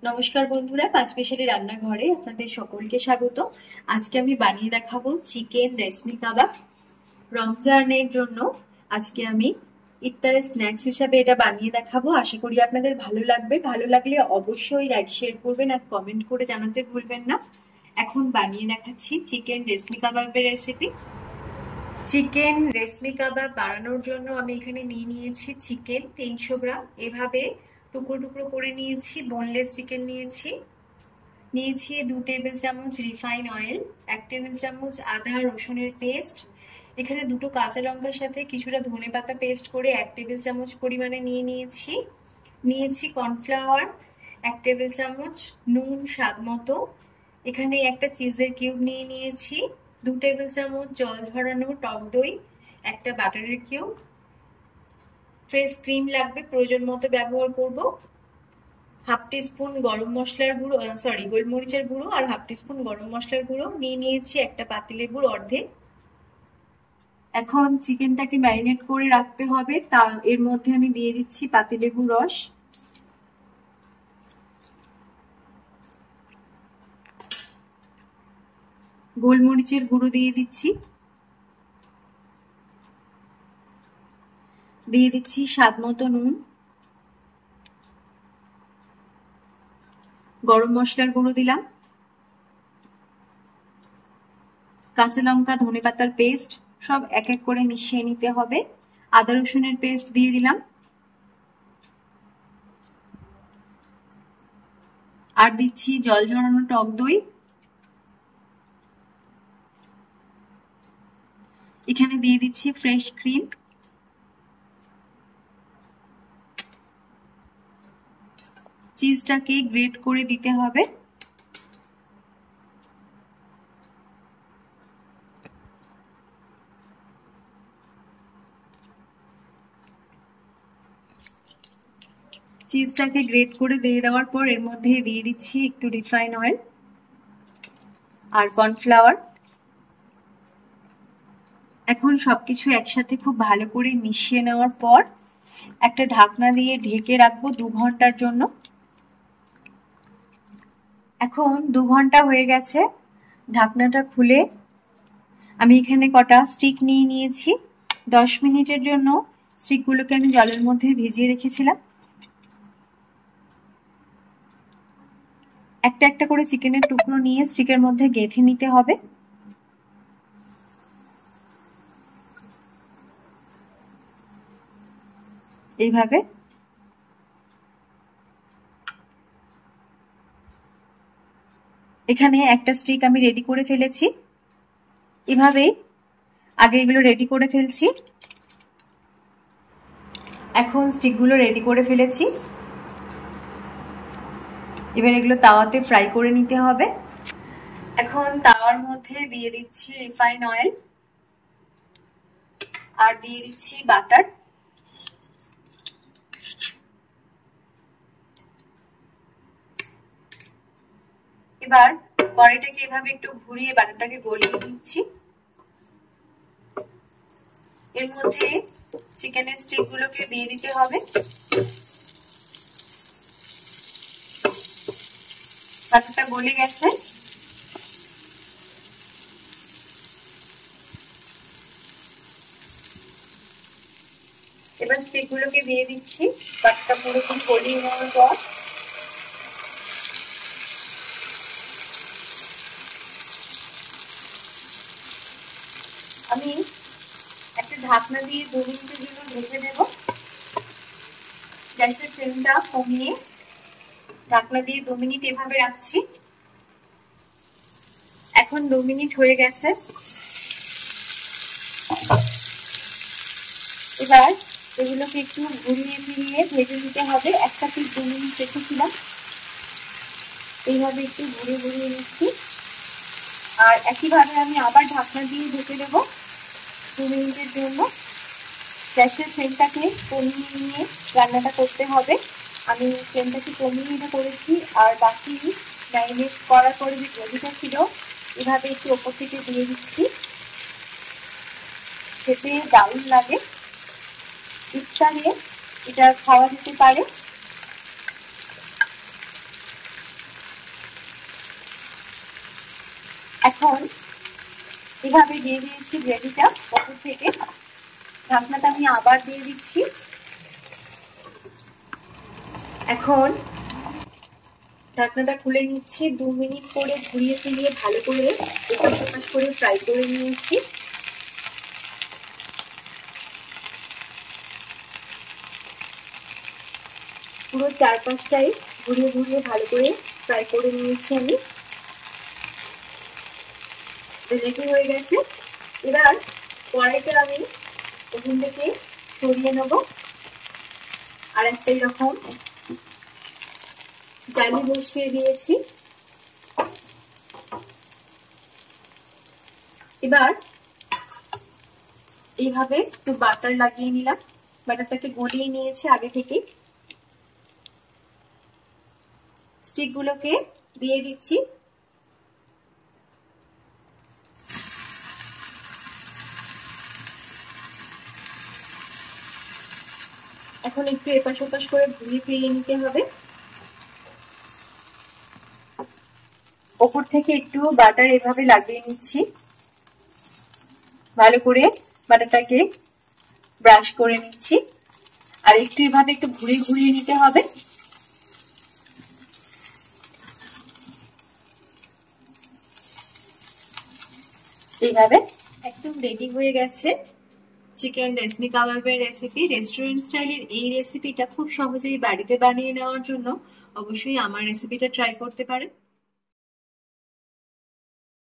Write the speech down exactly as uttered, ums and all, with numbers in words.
নমস্কার বন্ধুরা, পাঁচমিশালি রান্নাঘরে আপনাদের সকলকে স্বাগত। আজকে আমি বানিয়ে দেখাবো চিকেন রেশমি কাবাব। রমজানের জন্য আজকে আমি ইফতারের স্ন্যাক্স হিসাবে এটা বানিয়ে দেখাবো। আশা করি আপনাদের ভালো লাগবে। ভালো লাগলে অবশ্যই লাইক শেয়ার করবেন আর কমেন্ট করে জানাতে ভুলবেন না। এখন বানিয়ে দেখাচ্ছি চিকেন রেশমি কাবাবের রেসিপি। চিকেন রেশমি কাবাব বানানোর জন্য আমি এখানে নিয়ে নিয়েছি চিকেন তিনশো গ্রাম। এভাবে টুকরো টুকরো করে নিয়েছি। বোনলেস চিকেন নিয়েছি। নিয়েছি দু টেবিল চামচ রিফাইন অয়েল, এক টেবিল চামচ আদা রসুনের পেস্ট, এখানে দুটো কাঁচা লঙ্কার সাথে কিছুটা ধনেপাতা পেস্ট করে এক টেবিল চামচ পরিমাণে নিয়ে নিয়েছি। নিয়েছি কর্নফ্লাওয়ার এক টেবিল চামচ, নুন স্বাদ মতো, এখানে একটা চিজের কিউব নিয়ে নিয়েছি, দু টেবিল চামচ জল ঝরানো টক দই, একটা বাটারের কিউব, ফ্রেশ ক্রিম লাগবে, প্রয়োজন মতো ব্যবহার করব, হাফ টিস্পুন গরম মশলার গুঁড়ো সরি গোলমরিচের গুঁড়ো আর হাফ টিস্পুন গরম মশলার গুঁড়ো নিয়ে নিয়েছি একটা পাতিলেবুর অর্ধেক। এখন চিকেনটাকে ম্যারিনেট করে রাখতে হবে, তা এর মধ্যে আমি দিয়ে দিচ্ছি পাতিলেবুর রস, গোলমরিচের গুঁড়ো দিয়ে দিচ্ছি, দিয়ে দিচ্ছি স্বাদ মতো নুন, গরম মশলার গুঁড়ো দিলাম, কাঁচা লঙ্কা ধনেপাতার পেস্ট সব এক এক করে মিশিয়ে নিতে হবে। আদা রসুনের পেস্ট দিয়ে দিলাম, আর দিচ্ছি জল ঝরানো টক দই, এখানে দিয়ে দিচ্ছি ফ্রেশ ক্রিম, চিজটাকে গ্রেট করে দিতে হবে। চিজটাকে গ্রেট করে দিয়ে দেওয়ার পর এর মধ্যে দিয়ে দিচ্ছি একটু রিফাইন অয়েল আর কর্নফ্লাওয়ার। এখন সবকিছু একসাথে খুব ভালো করে মিশিয়ে নেওয়ার পর একটা ঢাকনা দিয়ে ঢেকে রাখবো দু ঘন্টার জন্য। এখন দু ঘন্টা হয়ে গেছে, ঢাকনাটা খুলে আমি এখানে কটা স্টিক নিয়ে নিয়েছি। দশ মিনিটের জন্য স্টিকগুলোকে আমি জলের মধ্যে ভিজিয়ে রেখেছিলাম। একটা একটা করে চিকেনের টুকরো নিয়ে স্টিকের মধ্যে গেঁথে নিতে হবে। এইভাবে এখানে একটা স্টিক আমি রেডি করে ফেলেছি। এভাবে আগে এগুলো রেডি করে ফেলছি। এখন স্টিকগুলো রেডি করে ফেলেছি, এবার এগুলো তাওয়াতে ফ্রাই করে নিতে হবে। এখন তাওয়ার মধ্যে দিয়ে দিচ্ছি রিফাইন অয়েল আর দিয়ে দিচ্ছি বাটার। এবার কড়াইটাকে এভাবে একটু ঘুরিয়ে বাটারটাকে গলিয়ে দিচ্ছি। এর মধ্যে চিকেনের স্টিকগুলোকে দিয়ে দিতে হবে। বাটারটা গলে গেছে, এবার স্টিকগুলোকে দিয়ে দিচ্ছি। বাটারটা পুরোপুরি গলিয়ে নেওয়ার পর আমি একটা ঢাকনা দিয়ে দু মিনিটের জন্য ঢেকে দেব। গ্যাসের ফ্লেমটা কমিয়ে ঢাকনা দিয়ে দু মিনিট এভাবে রাখছি। এখন দু মিনিট হয়ে গেছে। এবার এগুলোকে একটু ঘুরিয়ে ফিরিয়ে ভেজে নিতে হবে। একটা পিস দু মিনিট রেখেছিলাম, এইভাবে একটু ঘুরিয়ে ঘুরিয়ে নিচ্ছি। আর একইভাবে আমি আবার ঢাকনা দিয়ে ঢেকে দেবো দু মিনিটের জন্য। গ্যাসের ফ্লেমটাকে কমিয়ে নিয়ে রান্নাটা করতে হবে। আমি ফ্লেমটাকে কমিয়ে এটা করেছি। আর বাকি ম্যারিনেট করার পরে যে গ্রেভিটা ছিল এভাবে একটু ওপর থেকে দিয়ে দিচ্ছি। খেতে দারুণ লাগে, ইফতারে এটা খাওয়া যেতে পারে। এখন এভাবে দিয়ে দিয়েছি গ্রেভিটা ওপর থেকে, ঢাকনাটা আমি আবার দিয়ে দিচ্ছি। এখন ঢাকনাটা খুলে নিচ্ছি, দু মিনিট করে ঘুরিয়ে ফিরিয়ে ভালো করে এপাশ ওপাশ করে ফ্রাই করে নিয়েছি। পুরো চারপাশটাই ঘুরিয়ে ঘুরিয়ে ভালো করে ফ্রাই করে নিয়েছি আমি। রেডি হয়ে গেছে। এবার কড়াইটা আমি ওখান থেকে সরিয়ে নেব, আর একটা এরকম জালি বসিয়ে দিয়েছি। এবার এইভাবে একটু বাটার লাগিয়ে নিলাম, বাটারটাকে গলিয়ে নিয়েছি আগে থেকে। স্টিক গুলোকে দিয়ে দিচ্ছি। এখন একটু এপাশ ওপাশ করে ঘুরিয়ে ফিরিয়ে নিতে হবে। ওপর থেকে একটু বাটার এভাবে লাগিয়ে নিচ্ছি, ভালো করে বাটারটাকে ব্রাশ করে নিচ্ছি। আর একটু এভাবে একটু ঘুরিয়ে ঘুরিয়ে নিতে হবে। এইভাবে একদম রেডি হয়ে গেছে চিকেন রেশমি কাবাবের রেসিপি। রেস্টুরেন্ট স্টাইলের এই রেসিপিটা খুব সহজেই বাড়িতে বানিয়ে নেওয়ার জন্য অবশ্যই আমার রেসিপিটা ট্রাই করতে পারেন।